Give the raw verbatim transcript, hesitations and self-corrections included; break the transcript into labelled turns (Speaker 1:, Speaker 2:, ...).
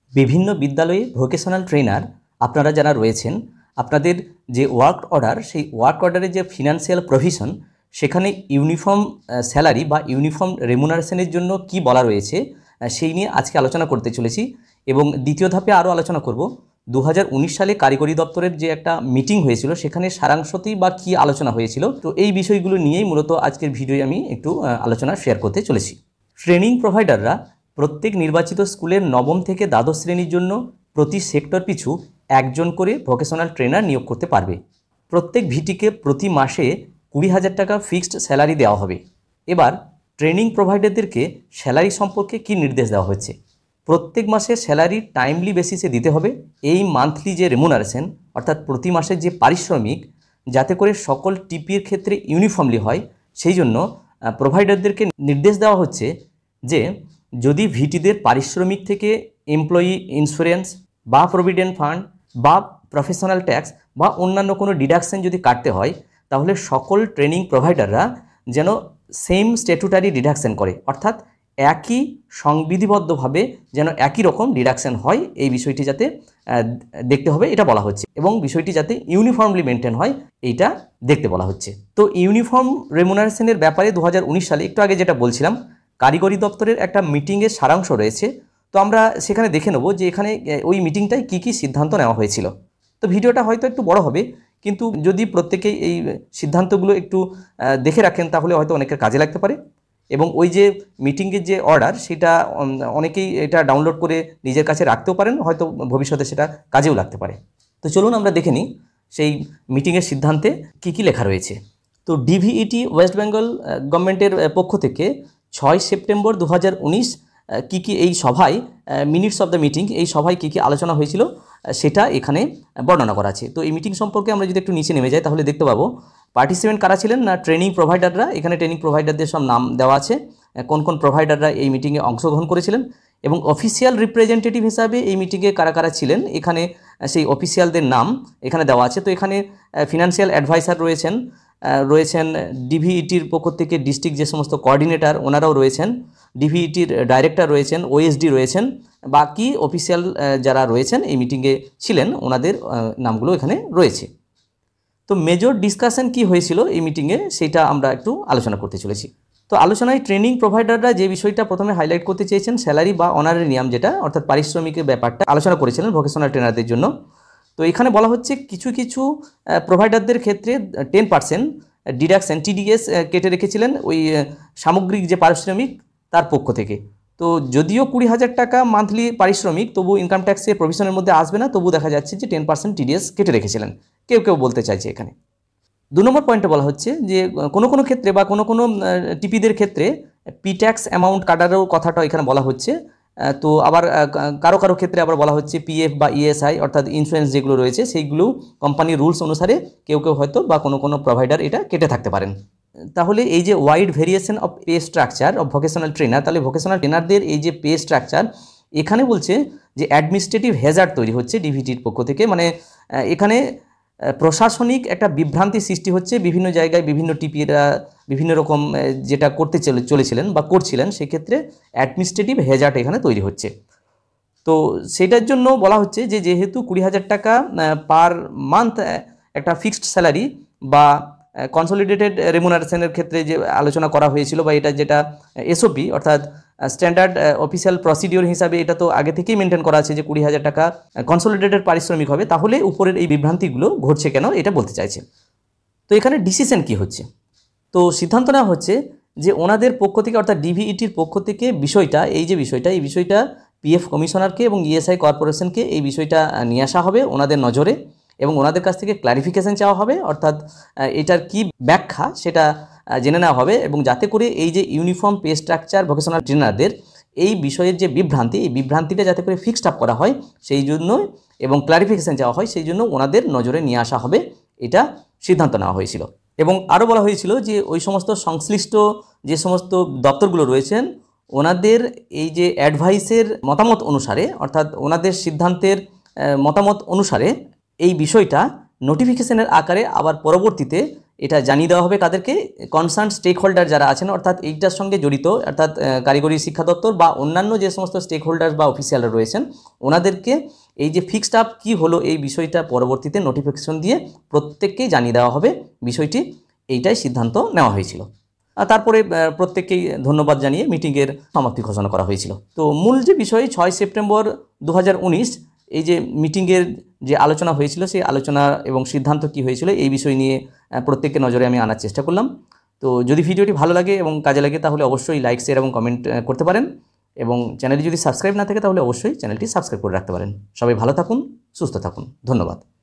Speaker 1: বিভিন্ন বিদ্যালয়ে vocational trainer আপনারা যারা রয়েছেন, আপনাদের যে ওয়ার্ক অর্ডার, সেই ওয়ার্ক অর্ডারের যে ফিনান্সিয়াল প্রভিশন, সেখানে ইউনিফর্ম স্যালারি বা ইউনিফর্ম রেমুনারেশনের জন্য কি বলা রয়েছে সেই নিয়ে আজকে আলোচনা করতে চলেছি। এবং দ্বিতীয় ধাপে আরও আলোচনা করব দু হাজার উনিশ সালে কারিগরি দপ্তরের যে একটা মিটিং হয়েছিল, সেখানে সারাংশতেই বা কী আলোচনা হয়েছিল। তো এই বিষয়গুলো নিয়েই মূলত আজকের ভিডিওয়ে আমি একটু আলোচনা শেয়ার করতে চলেছি। ট্রেনিং প্রোভাইডাররা প্রত্যেক নির্বাচিত স্কুলের নবম থেকে দ্বাদশ শ্রেণীর জন্য প্রতি সেক্টর পিছু একজন করে ভোকেশনাল ট্রেনার নিয়োগ করতে পারবে। প্রত্যেক ভিটিকে প্রতি মাসে কুড়ি হাজার টাকা ফিক্সড স্যালারি দেওয়া হবে। এবার ট্রেনিং প্রোভাইডারদেরকে স্যালারি সম্পর্কে কী নির্দেশ দেওয়া হচ্ছে? প্রত্যেক মাসে স্যালারি টাইমলি বেসিসে দিতে হবে। এই মান্থলি যে রেমুনারেশন অর্থাৎ প্রতি মাসের যে পারিশ্রমিক, যাতে করে সকল টিপির ক্ষেত্রে ইউনিফর্মলি হয়, সেই জন্য প্রোভাইডারদেরকে নির্দেশ দেওয়া হচ্ছে যে যদি ভিটিদের পারিশ্রমিক থেকে এমপ্লয়ি ইন্স্যুরেন্স বা প্রভিডেন্ট ফান্ড বা প্রফেশনাল ট্যাক্স বা অন্যান্য কোনো ডিডাকশন যদি কাটতে হয়, তাহলে সকল ট্রেনিং প্রোভাইডাররা যেন সেম স্ট্যাটুটারি ডিডাকশন করে, অর্থাৎ একই সংবিধিবদ্ধভাবে যেন একই রকম ডিডাকশন হয়, এই বিষয়টি যাতে দেখতে হবে এটা বলা হচ্ছে। এবং বিষয়টি যাতে ইউনিফর্মলি মেনটেন হয় এইটা দেখতে বলা হচ্ছে। তো ইউনিফর্ম রেমুনারেশনের ব্যাপারে দু হাজার উনিশ সালে একটু আগে যেটা বলছিলাম, কারিগরি দপ্তরের একটা মিটিংয়ের সারাংশ রয়েছে। তো আমরা সেখানে দেখে নেব যে এখানে ওই মিটিংটায় কী কী সিদ্ধান্ত নেওয়া হয়েছিল। তো ভিডিওটা হয়তো একটু বড় হবে, কিন্তু যদি প্রত্যেকেই এই সিদ্ধান্তগুলো একটু দেখে রাখেন তাহলে হয়তো অনেকের কাজে লাগতে পারে। এবং ওই যে মিটিংয়ের যে অর্ডার, সেটা অনেকেই এটা ডাউনলোড করে নিজের কাছে রাখতেও পারেন, হয়তো ভবিষ্যতে সেটা কাজেও লাগতে পারে। তো চলুন আমরা দেখে নিই সেই মিটিংয়ের সিদ্ধান্তে কী কী লেখা রয়েছে। তো ডিভিইটি ওয়েস্ট বেঙ্গল গভর্নমেন্টের পক্ষ থেকে ছয় সেপ্টেম্বর দু হাজার উনিশ কী কী এই সভায় মিনিটস অফ দ্য মিটিং, এই সভায় কী কী আলোচনা হয়েছিল সেটা এখানে বর্ণনা করা আছে। তো এই মিটিং সম্পর্কে আমরা যদি একটু নিচে নেমে যাই তাহলে দেখতে পাবো পার্টিসিপেন্ট কারা ছিলেন না, ট্রেনিং প্রোভাইডাররা। এখানে ট্রেনিং প্রোভাইডারদের সব নাম দেওয়া আছে, কোন কোন প্রোভাইডাররা এই মিটিংয়ে অংশগ্রহণ করেছিলেন এবং অফিসিয়াল রিপ্রেজেন্টেটিভ হিসাবে এই মিটিংয়ে কারা কারা ছিলেন, এখানে সেই অফিসিয়ালদের নাম এখানে দেওয়া আছে। তো এখানে ফিনান্সিয়াল অ্যাডভাইসার রয়েছেন, রয়েছেন ডিভিইটির পক্ষ থেকে ডিস্ট্রিক্ট যে সমস্ত কোঅর্ডিনেটর ওনারাও রয়েছেন, ডিভিইটির ডাইরেক্টর রয়েছেন, ওএসডি রয়েছেন, বাকি অফিসিয়াল যারা রয়েছেন এই মিটিংয়ে ছিলেন ওনাদের নামগুলো এখানে রয়েছে। তো মেজর ডিসকাশন কি হয়েছিল এই মিটিংয়ে সেটা আমরা একটু আলোচনা করতে চলেছি। তো আলোচনায় ট্রেনিং প্রোভাইডাররা যে বিষয়টা প্রথমে হাইলাইট করতে চেয়েছেন, স্যালারি বা অনারেরিয়াম যেটা অর্থাৎ পারিশ্রমিকের ব্যাপারটা আলোচনা করেছিলেন ভোকেশনাল ট্রেনারদের জন্য। তো এখানে বলা হচ্ছে কিছু কিছু প্রোভাইডারদের ক্ষেত্রে টেন পার্সেন্ট ডিডাকশন টিডিএস কেটে রেখেছিলেন ওই সামগ্রিক যে পারিশ্রমিক তার পক্ষ থেকে। তো যদিও কুড়ি হাজার টাকা মান্থলি পারিশ্রমিক, তবু ইনকাম ট্যাক্সের প্রভিশনের মধ্যে আসবে না, তবু দেখা যাচ্ছে যে টেন পার্সেন্ট টিডিএস কেটে রেখেছিলেন কেউ কেউ বলতে চাইছে এখানে। দু নম্বর পয়েন্টে বলা হচ্ছে যে কোনো কোনো ক্ষেত্রে বা কোনো কোনো টিপিদের ক্ষেত্রে পি ট্যাক্স অ্যামাউন্ট কাটারও কথাটা এখানে বলা হচ্ছে। তো আবার কারো কারো ক্ষেত্রে আবার বলা হচ্ছে পিএফ বা ইএসআই অর্থাৎ ইন্স্যুরেন্স যেগুলো রয়েছে সেইগুলো কোম্পানির রুলস অনুসারে কেউ কেউ হয়তো বা কোনো কোনো প্রোভাইডার এটা কেটে থাকতে পারেন। তাহলে এই যে wide variation of pay structure of vocational trainer, তাহলে ভোকেশনাল ট্রেনারদের এই যে পে স্ট্রাকচার, এখানে বলছে যে অ্যাডমিনিস্ট্রেটিভ হ্যাজার্ড তৈরি হচ্ছে ডিভিটির পক্ষ থেকে। মানে এখানে প্রশাসনিক একটা বিভ্রান্তি সৃষ্টি হচ্ছে, বিভিন্ন জায়গায় বিভিন্ন টিপিরা বিভিন্ন রকম যেটা করতে চলে চলেছিলেন বা করছিলেন, সেক্ষেত্রে অ্যাডমিনিস্ট্রেটিভ হ্যাজার্ড এখানে তৈরি হচ্ছে। তো সেটার জন্য বলা হচ্ছে যে যেহেতু কুড়ি হাজার টাকা পার মান্থ একটা ফিক্সড স্যালারি বা কনসলিডেটেড রেমুনারেশনের ক্ষেত্রে যে আলোচনা করা হয়েছিল বা এটা যেটা এসওপি অর্থাৎ স্ট্যান্ডার্ড অফিসিয়াল প্রসিডিওর হিসাবে এটা তো আগে থেকেই মেনটেন করা আছে যে কুড়ি হাজার টাকা কনসলিডেটেড পারিশ্রমিক হবে, তাহলে উপরের এই বিভ্রান্তিগুলো ঘটছে কেন এটা বলতে চাইছে। তো এখানে ডিসিশন কি হচ্ছে? তো সিদ্ধান্ত নেওয়া হচ্ছে যে ওনাদের পক্ষ থেকে অর্থাৎ ডিভিইটির পক্ষ থেকে বিষয়টা এই যে বিষয়টা এই বিষয়টা পিএফ কমিশনারকে এবং ইএসআই কর্পোরেশনকে এই বিষয়টা নিয়ে আসা হবে ওনাদের নজরে এবং ওনাদের কাছ থেকে ক্লারিফিকেশন চাওয়া হবে, অর্থাৎ এটার কি ব্যাখ্যা সেটা জেনে নেওয়া হবে এবং যাতে করে এই যে ইউনিফর্ম পে স্ট্রাকচার ভোকেশনাল ট্রেনারদের এই বিষয়ের যে বিভ্রান্তি, এই বিভ্রান্তিটা যাতে করে ফিক্সড আপ করা হয় সেই জন্য এবং ক্লারিফিকেশন চাওয়া হয় সেই জন্য ওনাদের নজরে নিয়ে আসা হবে, এটা সিদ্ধান্ত নেওয়া হয়েছিল। এবং আরও বলা হয়েছিল যে ওই সমস্ত সংশ্লিষ্ট যে সমস্ত দপ্তরগুলো রয়েছেন ওনাদের এই যে অ্যাডভাইসের মতামত অনুসারে অর্থাৎ ওনাদের সিদ্ধান্তের মতামত অনুসারে এই বিষয়টা নোটিফিকেশনের আকারে আবার পরবর্তীতে এটা জানিয়ে দেওয়া হবে কাদেরকে, কনসার্ন স্টেক হোল্ডার যারা আছেন, অর্থাৎ এইটার সঙ্গে জড়িত, অর্থাৎ কারিগরি শিক্ষা দপ্তর বা অন্যান্য যে সমস্ত স্টেক হোল্ডার বা অফিসিয়ালরা রয়েছেন ওনাদেরকে এই যে ফিক্সড আপ কী হলো এই বিষয়টা পরবর্তীতে নোটিফিকেশন দিয়ে প্রত্যেককেই জানিয়ে দেওয়া হবে বিষয়টি, এইটাই সিদ্ধান্ত নেওয়া হয়েছিল। আর তারপরে প্রত্যেককেই ধন্যবাদ জানিয়ে মিটিংয়ের সমাপ্তি ঘোষণা করা হয়েছিল। তো মূল যে বিষয় ছয় সেপ্টেম্বর দু হাজার উনিশ এই যে মিটিংয়ের যে আলোচনা হয়েছিল সেই আলোচনা এবং সিদ্ধান্ত কী হয়েছিল এই বিষয় নিয়ে প্রত্যেককে নজরে আমি আনার চেষ্টা করলাম। তো যদি ভিডিওটি ভালো লাগে এবং কাজে লাগে তাহলে অবশ্যই লাইক শেয়ার এবং কমেন্ট করতে পারেন, এবং চ্যানেলটি যদি সাবস্ক্রাইব না থাকে তাহলে অবশ্যই চ্যানেলটি সাবস্ক্রাইব করে রাখতে পারেন। সবাই ভালো থাকুন, সুস্থ থাকুন, ধন্যবাদ।